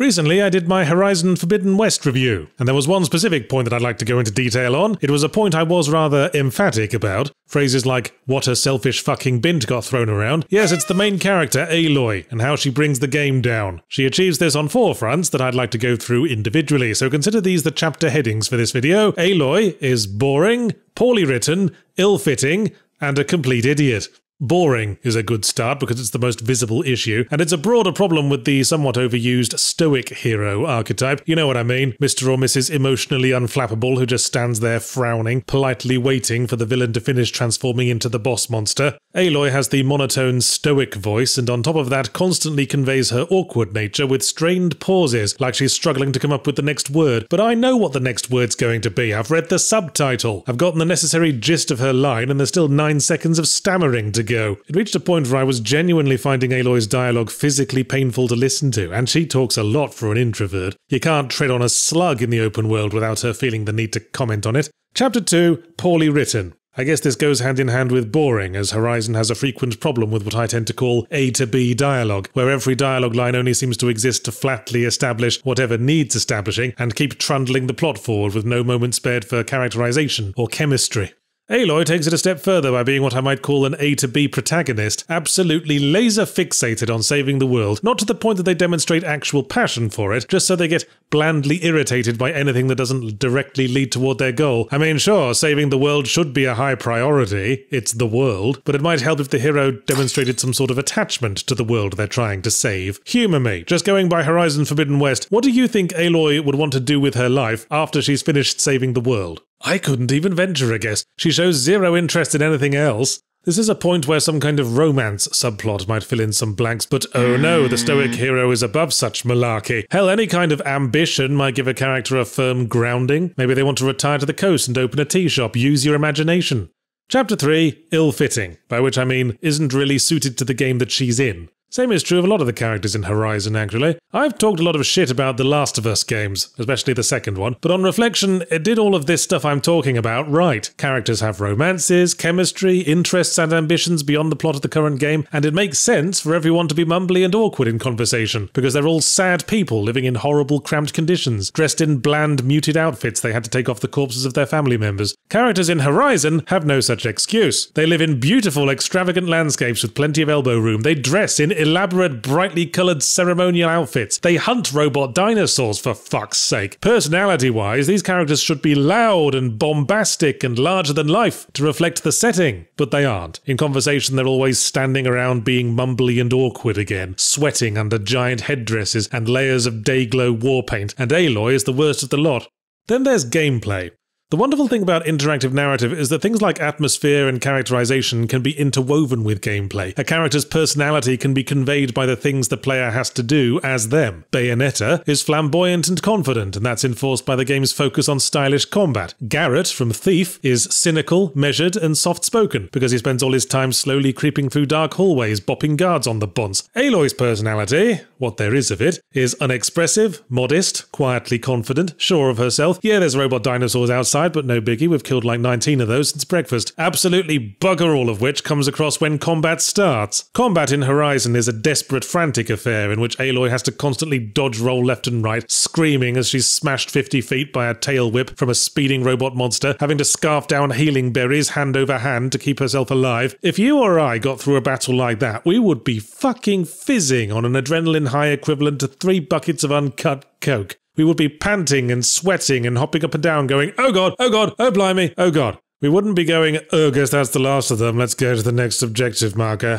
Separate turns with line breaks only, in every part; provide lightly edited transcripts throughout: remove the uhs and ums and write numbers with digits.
Recently, I did my Horizon Forbidden West review, and there was one specific point that I'd like to go into detail on. It was a point I was rather emphatic about. Phrases like, what a selfish fucking bint got thrown around. Yes, it's the main character, Aloy, and how she brings the game down. She achieves this on 4 fronts that I'd like to go through individually, so consider these the chapter headings for this video. Aloy is boring, poorly written, ill-fitting, and a complete idiot. Boring is a good start because it's the most visible issue, and it's a broader problem with the somewhat overused stoic hero archetype. You know what I mean, Mr. or Mrs. emotionally unflappable who just stands there frowning, politely waiting for the villain to finish transforming into the boss monster. Aloy has the monotone stoic voice, and on top of that constantly conveys her awkward nature with strained pauses, like she's struggling to come up with the next word. But I know what the next word's going to be. I've read the subtitle. I've gotten the necessary gist of her line, and there's still 9 seconds of stammering to go. It reached a point where I was genuinely finding Aloy's dialogue physically painful to listen to, and she talks a lot for an introvert. You can't tread on a slug in the open world without her feeling the need to comment on it. Chapter 2, poorly written. I guess this goes hand in hand with boring, as Horizon has a frequent problem with what I tend to call A to B dialogue, where every dialogue line only seems to exist to flatly establish whatever needs establishing and keep trundling the plot forward with no moment spared for characterization or chemistry. Aloy takes it a step further by being what I might call an A to B protagonist, absolutely laser fixated on saving the world, not to the point that they demonstrate actual passion for it, just so they get blandly irritated by anything that doesn't directly lead toward their goal. I mean, sure, saving the world should be a high priority, it's the world, but it might help if the hero demonstrated some sort of attachment to the world they're trying to save. Humour me. Just going by Horizon Forbidden West, what do you think Aloy would want to do with her life after she's finished saving the world? I couldn't even venture a guess. She shows zero interest in anything else. This is a point where some kind of romance subplot might fill in some blanks, but oh no, the stoic hero is above such malarkey. Hell, any kind of ambition might give a character a firm grounding. Maybe they want to retire to the coast and open a tea shop. Use your imagination. Chapter 3, ill-fitting, by which I mean isn't really suited to the game that she's in. Same is true of a lot of the characters in Horizon, actually. I've talked a lot of shit about the Last of Us games, especially the second one, but on reflection, it did all of this stuff I'm talking about right. Characters have romances, chemistry, interests and ambitions beyond the plot of the current game, and it makes sense for everyone to be mumbly and awkward in conversation, because they're all sad people living in horrible, cramped conditions, dressed in bland, muted outfits they had to take off the corpses of their family members. Characters in Horizon have no such excuse. They live in beautiful, extravagant landscapes with plenty of elbow room. They dress in elaborate, brightly coloured ceremonial outfits. They hunt robot dinosaurs, for fuck's sake. Personality-wise, these characters should be loud and bombastic and larger than life to reflect the setting, but they aren't. In conversation, they're always standing around being mumbly and awkward again, sweating under giant headdresses and layers of day-glow war paint, and Aloy is the worst of the lot. Then there's gameplay. The wonderful thing about interactive narrative is that things like atmosphere and characterization can be interwoven with gameplay. A character's personality can be conveyed by the things the player has to do as them. Bayonetta is flamboyant and confident, and that's enforced by the game's focus on stylish combat. Garrett from Thief is cynical, measured, and soft-spoken, because he spends all his time slowly creeping through dark hallways, bopping guards on the bonce. Aloy's personality, what there is of it, is unexpressive, modest, quietly confident, sure of herself. Yeah, there's robot dinosaurs outside, but no biggie, we've killed like 19 of those since breakfast. Absolutely bugger all of which comes across when combat starts. Combat in Horizon is a desperate, frantic affair in which Aloy has to constantly dodge roll left and right, screaming as she's smashed 50 feet by a tail whip from a speeding robot monster, having to scarf down healing berries hand over hand to keep herself alive. If you or I got through a battle like that, we would be fucking fizzing on an adrenaline high equivalent to 3 buckets of uncut coke. We would be panting and sweating and hopping up and down going, oh god, oh blimey, oh god. We wouldn't be going, oh, guess that's the last of them, let's go to the next objective marker.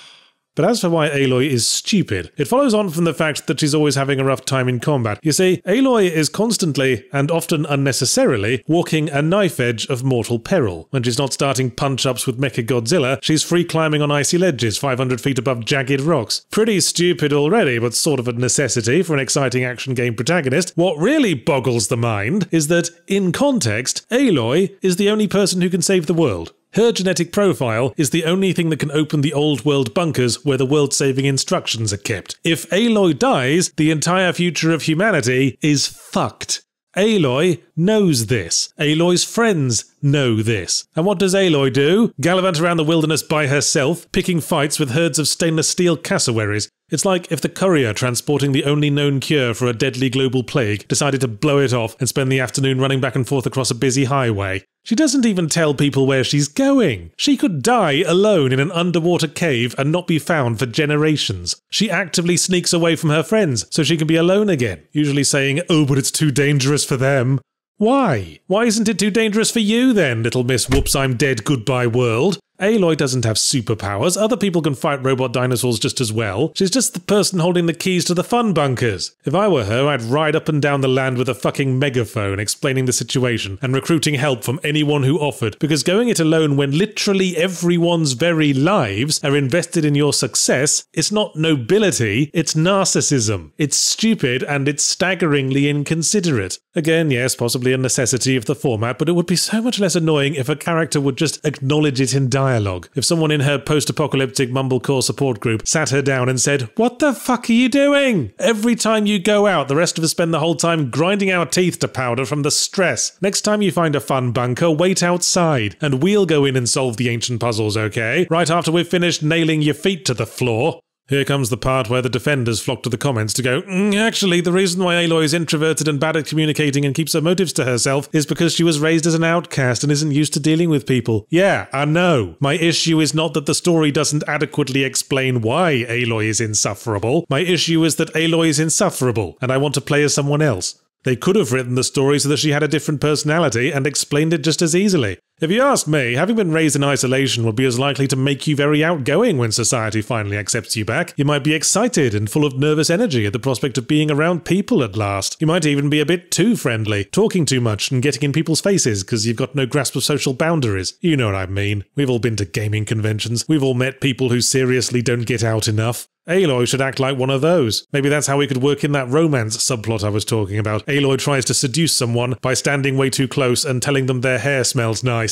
But as for why Aloy is stupid, it follows on from the fact that she's always having a rough time in combat. You see, Aloy is constantly, and often unnecessarily, walking a knife edge of mortal peril. When she's not starting punch-ups with Mechagodzilla, she's free climbing on icy ledges 500 feet above jagged rocks. Pretty stupid already, but sort of a necessity for an exciting action game protagonist. What really boggles the mind is that, in context, Aloy is the only person who can save the world. Her genetic profile is the only thing that can open the old world bunkers where the world-saving instructions are kept. If Aloy dies, the entire future of humanity is fucked. Aloy knows this. Aloy's friends know this. And what does Aloy do? Gallivant around the wilderness by herself, picking fights with herds of stainless steel cassowaries. It's like if the courier transporting the only known cure for a deadly global plague decided to blow it off and spend the afternoon running back and forth across a busy highway. She doesn't even tell people where she's going. She could die alone in an underwater cave and not be found for generations. She actively sneaks away from her friends so she can be alone again, usually saying, "Oh, but it's too dangerous for them." Why? Why isn't it too dangerous for you then, little Miss Whoops I'm Dead Goodbye World? Aloy doesn't have superpowers. Other people can fight robot dinosaurs just as well. She's just the person holding the keys to the fun bunkers. If I were her, I'd ride up and down the land with a fucking megaphone explaining the situation and recruiting help from anyone who offered, because going it alone when literally everyone's very lives are invested in your success, it's not nobility, it's narcissism. It's stupid and it's staggeringly inconsiderate. Again, yes, possibly a necessity of the format, but it would be so much less annoying if a character would just acknowledge it in dialogue. If someone in her post-apocalyptic mumblecore support group sat her down and said, "What the fuck are you doing? Every time you go out, the rest of us spend the whole time grinding our teeth to powder from the stress. Next time you find a fun bunker, wait outside, and we'll go in and solve the ancient puzzles, okay? Right after we've finished nailing your feet to the floor." Here comes the part where the defenders flock to the comments to go, actually, the reason why Aloy is introverted and bad at communicating and keeps her motives to herself is because she was raised as an outcast and isn't used to dealing with people. Yeah, I know. My issue is not that the story doesn't adequately explain why Aloy is insufferable. My issue is that Aloy is insufferable, and I want to play as someone else. They could have written the story so that she had a different personality and explained it just as easily. If you ask me, having been raised in isolation would be as likely to make you very outgoing when society finally accepts you back. You might be excited and full of nervous energy at the prospect of being around people at last. You might even be a bit too friendly, talking too much and getting in people's faces because you've got no grasp of social boundaries. You know what I mean. We've all been to gaming conventions. We've all met people who seriously don't get out enough. Aloy should act like one of those. Maybe that's how we could work in that romance subplot I was talking about. Aloy tries to seduce someone by standing way too close and telling them their hair smells nice.